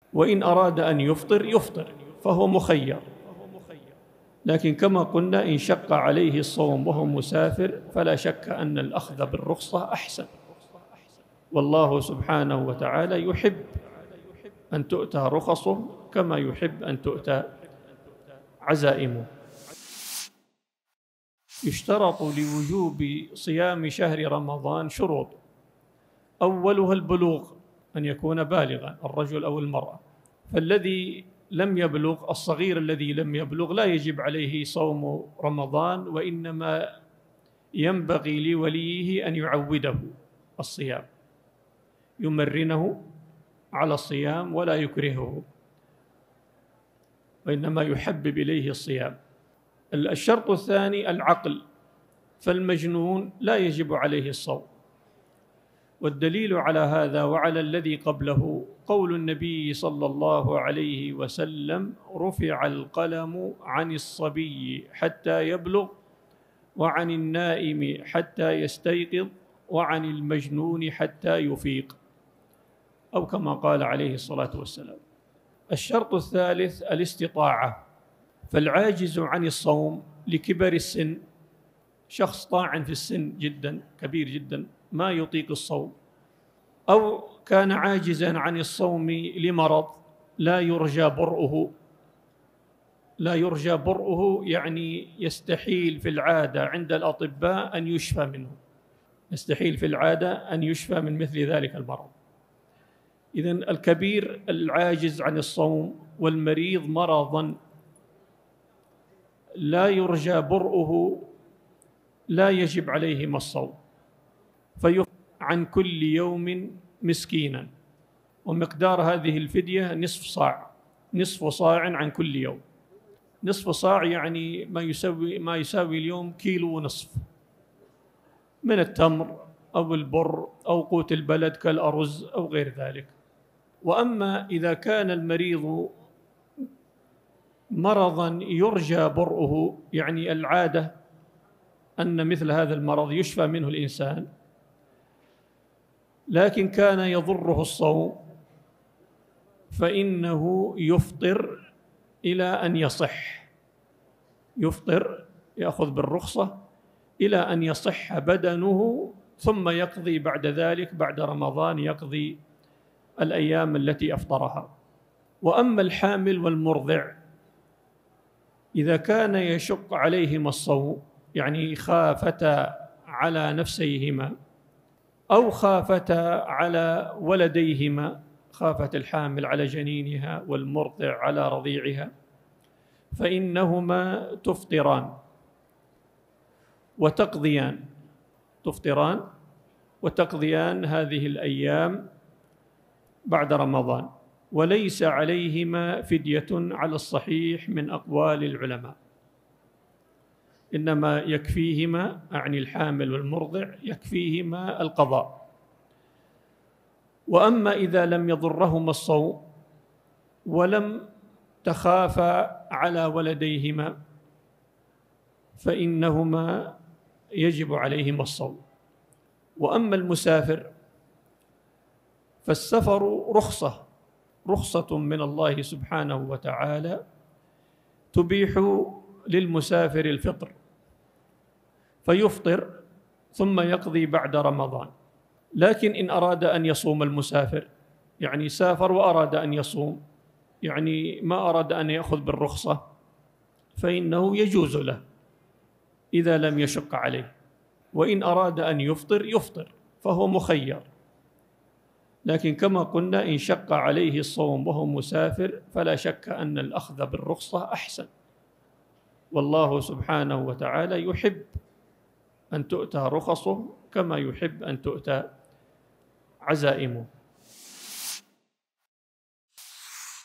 وإن أراد أن يفطر يفطر فهو مخير، لكن كما قلنا إن شق عليه الصوم وهو مسافر فلا شك أن الأخذ بالرخصة أحسن، والله سبحانه وتعالى يحب أن تؤتى رخصه كما يحب أن تؤتى عزائمه. يشترط لوجوب صيام شهر رمضان شروط، أولها البلوغ، أن يكون بالغا الرجل أو المرأة، فالذي لم يبلغ، الصغير الذي لم يبلغ لا يجب عليه صوم رمضان، وإنما ينبغي لوليه أن يعوده الصيام، يمرنه على الصيام ولا يكرهه، وإنما يحبب إليه الصيام. الشرط الثاني العقل، فالمجنون لا يجب عليه الصوم، والدليل على هذا وعلى الذي قبله قول النبي صلى الله عليه وسلم: رفع القلم عن الصبي حتى يبلغ، وعن النائم حتى يستيقظ، وعن المجنون حتى يفيق، أو كما قال عليه الصلاة والسلام. الشرط الثالث الاستطاعة، فالعاجز عن الصوم لكبر السن، شخص طاعن في السن جدا كبير جدا ما يطيق الصوم، أو كان عاجزا عن الصوم لمرض لا يرجى برؤه، لا يرجى برؤه يعني يستحيل في العادة عند الأطباء أن يشفى منه، يستحيل في العادة أن يشفى من مثل ذلك المرض. إذن الكبير العاجز عن الصوم والمريض مرضا لا يرجى برؤه لا يجب عليهما الصوم، فيفطر عن كل يوم مسكينا، ومقدار هذه الفدية نصف صاع عن كل يوم. نصف صاع يعني ما يساوي اليوم كيلو ونصف من التمر أو البر أو قوت البلد كالأرز أو غير ذلك. وأما إذا كان المريض مرضا يرجى برؤه، يعني العادة أن مثل هذا المرض يشفى منه الإنسان، لكن كان يضره الصوم، فإنه يفطر إلى أن يصح، يفطر يأخذ بالرخصة إلى أن يصح بدنه، ثم يقضي بعد ذلك بعد رمضان يقضي الأيام التي أفطرها. وأما الحامل والمرضع إذا كان يشق عليهما الصوم، يعني خافتا على نفسيهما أو خافتا على ولديهما، خافت الحامل على جنينها والمرضع على رضيعها، فإنهما تفطران وتقضيان، تفطران وتقضيان هذه الأيام بعد رمضان، وليس عليهما فدية على الصحيح من أقوال العلماء، إنما يكفيهما، أعني الحامل والمرضع، يكفيهما القضاء. وأما إذا لم يضرهما الصوم ولم تخافا على ولديهما فإنهما يجب عليهما الصوم. وأما المسافر فالسفر رخصة من الله سبحانه وتعالى تبيح للمسافر الفطر، فيفطر ثم يقضي بعد رمضان. لكن إن أراد أن يصوم المسافر، يعني سافر وأراد أن يصوم، يعني ما أراد أن يأخذ بالرخصة، فإنه يجوز له إذا لم يشق عليه. وإن أراد أن يفطر يفطر فهو مخير، لكن كما قلنا إن شق عليه الصوم وهو مسافر فلا شك أن الأخذ بالرخصة أحسن، والله سبحانه وتعالى يحب أن تؤتى رخصه كما يحب أن تؤتى عزائمه.